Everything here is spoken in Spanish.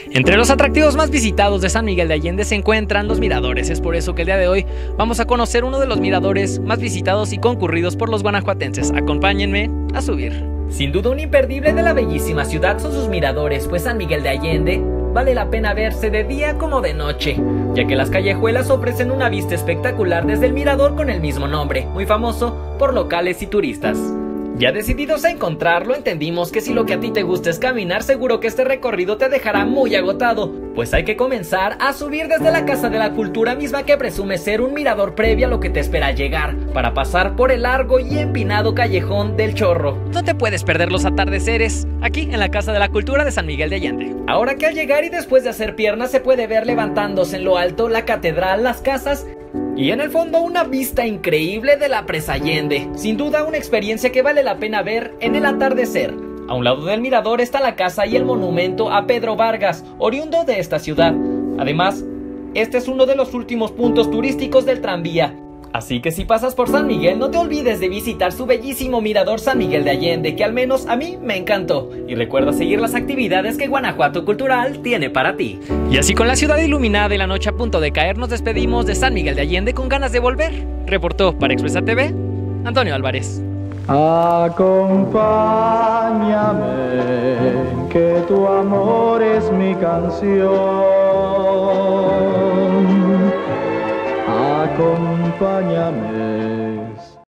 Entre los atractivos más visitados de San Miguel de Allende se encuentran los miradores. Es por eso que el día de hoy vamos a conocer uno de los miradores más visitados y concurridos por los guanajuatenses. Acompáñenme a subir. Sin duda un imperdible de la bellísima ciudad son sus miradores, pues San Miguel de Allende vale la pena verse de día como de noche, ya que las callejuelas ofrecen una vista espectacular desde el mirador con el mismo nombre, muy famoso por locales y turistas. Ya decididos a encontrarlo, entendimos que si lo que a ti te gusta es caminar, seguro que este recorrido te dejará muy agotado, pues hay que comenzar a subir desde la Casa de la Cultura misma, que presume ser un mirador previo a lo que te espera llegar, para pasar por el largo y empinado callejón del Chorro. No te puedes perder los atardeceres aquí en la Casa de la Cultura de San Miguel de Allende. Ahora que al llegar y después de hacer piernas se puede ver levantándose en lo alto la catedral, las casas y en el fondo una vista increíble de la Presa Allende. Sin duda una experiencia que vale la pena ver en el atardecer. A un lado del mirador está la casa y el monumento a Pedro Vargas, oriundo de esta ciudad. Además, este es uno de los últimos puntos turísticos del tranvía. Así que si pasas por San Miguel, no te olvides de visitar su bellísimo mirador San Miguel de Allende, que al menos a mí me encantó. Y recuerda seguir las actividades que Guanajuato Cultural tiene para ti. Y así, con la ciudad iluminada y la noche a punto de caer, nos despedimos de San Miguel de Allende con ganas de volver. Reportó para Expresa TV, Antonio Álvarez. Acompáñame, que tu amor es mi canción. Acompáñame.